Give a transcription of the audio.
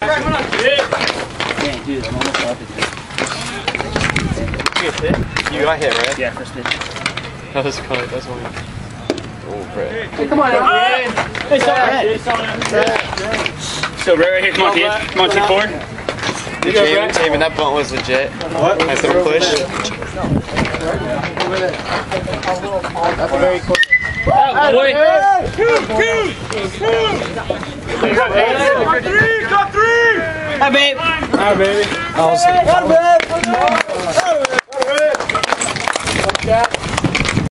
Dang, dude, I'm almost up it. You got hit, right? Yeah, first pitch. That was close. That's one. Oh, Brett. Hey, come on, Brett. Hey, stop, Brett. So, Brett right here. Come on, T. Come on, T forward. Jamin, that bunt was legit. What? Nice little push. That's very cool. Oh, boy. Got three! Hi, babe. Hi, baby. Hi, babe.